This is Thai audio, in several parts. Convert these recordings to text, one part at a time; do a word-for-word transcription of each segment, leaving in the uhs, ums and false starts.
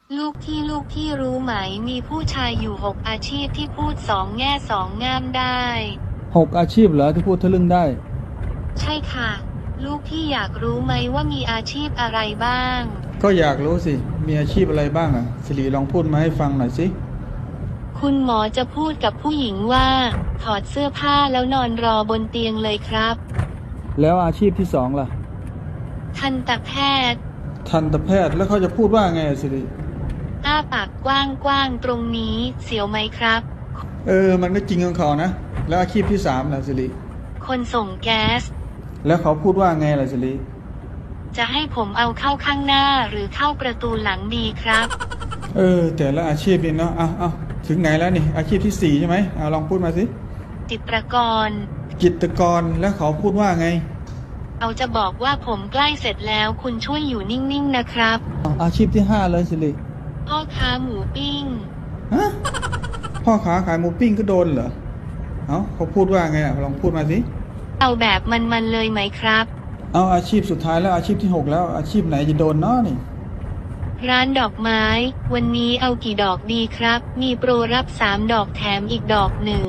ลูกพี่ลูกพี่รู้ไหมมีผู้ชายอยู่หกอาชีพที่พูดสองแง่สองงามได้หกอาชีพเหรอที่พูดทะลึ่งได้ใช่ค่ะลูกพี่อยากรู้ไหมว่ามีอาชีพอะไรบ้างก็อยากรู้สิมีอาชีพอะไรบ้างอ่ะสิริลองพูดมาให้ฟังหน่อยสิคุณหมอจะพูดกับผู้หญิงว่าถอดเสื้อผ้าแล้วนอนรอบนเตียงเลยครับแล้วอาชีพที่สองล่ะทันตแพทย์ทันตแพทย์แล้วเขาจะพูดว่าไงสิริอ้าปากกว้างๆตรงนี้เสียวไหมครับเออมันก็จริงของเขานะแล้วอาชีพที่สามล่ะสิริคนส่งแก๊สแล้วเขาพูดว่าไงล่ะสิริจะให้ผมเอาเข้าข้างหน้าหรือเข้าประตูหลังดีครับเออแต่ละอาชีพนี่เนาะเอาเอาถึงไหนแล้วนี่อาชีพที่สี่ใช่ไหมเอาลองพูดมาสิจิตรกรจิตรกรแล้วเขาพูดว่าไงเอาจะบอกว่าผมใกล้เสร็จแล้วคุณช่วยอยู่นิ่งๆนะครับอาชีพที่ห้าเลยสิริพ่อค้าหมูปิ้งฮะพ่อค้าขายหมูปิ้งก็โดนเหรอเอาเขาพูดว่าไงอ่ะลองพูดมาสิเอาแบบมันๆเลยไหมครับเอาอาชีพสุดท้ายแล้วอาชีพที่หกแล้วอาชีพไหนจะโดนเนาะนี่ร้านดอกไม้วันนี้เอากี่ดอกดีครับมีโปรรับสามดอกแถมอีกดอกหนึ่ง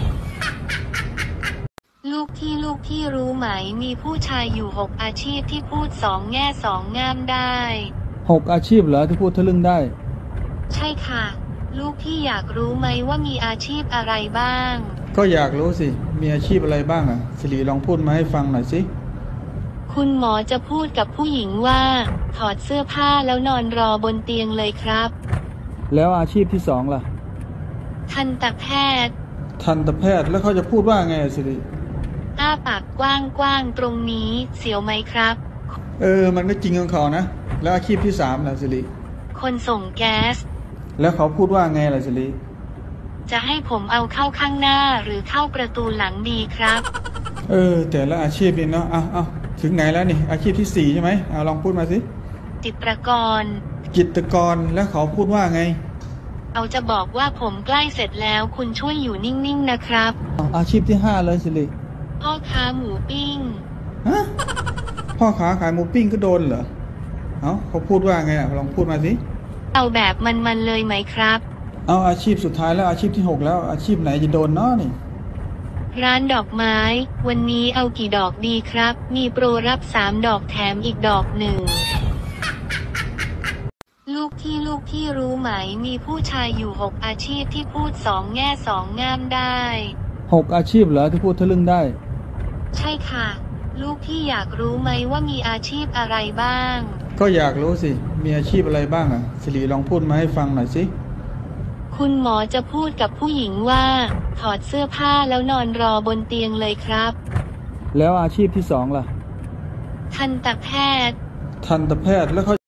ลูกที่ลูกที่รู้ไหมมีผู้ชายอยู่หกอาชีพที่พูดสองแง่สองงามได้หกอาชีพเหรอที่พูดทะลึ่งได้ใช่ค่ะลูกพี่อยากรู้ไหมว่ามีอาชีพอะไรบ้างก็อยากรู้สิมีอาชีพอะไรบ้างอ่ะสิริลองพูดมาให้ฟังหน่อยสิคุณหมอจะพูดกับผู้หญิงว่าถอดเสื้อผ้าแล้วนอนรอบนเตียงเลยครับแล้วอาชีพที่สองล่ะทันตแพทย์ทันตแพทย์แล้วเขาจะพูดว่าไงสิริอ้าปากกว้างๆตรงนี้เสียวไหมครับเออมันก็จริงของเขานะแล้วอาชีพที่สามล่ะสิริคนส่งแก๊สแล้วเขาพูดว่าไงล่ะสิริจะให้ผมเอาเข้าข้างหน้าหรือเข้าประตูหลังดีครับเออแต่ละอาชีพนี่เนาะเอาเอาถึงไหนแล้วนี่อาชีพที่สี่ใช่ไหมเอาลองพูดมาสิจิตรกรจิตรกรแล้วเขาพูดว่าไงเอาจะบอกว่าผมใกล้เสร็จแล้วคุณช่วยอยู่นิ่งๆนะครับอาชีพที่ห้าเลยสิริพ่อค้าหมูปิ้งฮะพ่อค้าขายหมูปิ้งก็โดนเหรอเอาเขาพูดว่าไงอ่ะลองพูดมาสิเอาแบบมันๆเลยไหมครับเอาอาชีพสุดท้ายแล้วอาชีพที่หกแล้วอาชีพไหนจะโดนเนาะนี่ร้านดอกไม้วันนี้เอากี่ดอกดีครับมีโปรรับสามดอกแถมอีกดอกหนึ่งลูกที่ลูกที่รู้ไหมมีผู้ชายอยู่หกอาชีพที่พูดสองแง่สองงามได้หกอาชีพเหรอที่พูดทะลึ่งได้ใช่ค่ะลูกพี่อยากรู้ไหมว่ามีอาชีพอะไรบ้างก็อยากรู้สิมีอาชีพอะไรบ้างอ่ะสิริลองพูดมาให้ฟังหน่อยสิคุณหมอจะพูดกับผู้หญิงว่าถอดเสื้อผ้าแล้วนอนรอบนเตียงเลยครับแล้วอาชีพที่สองล่ะทันตแพทย์ทันตแพทย์แล้วเขา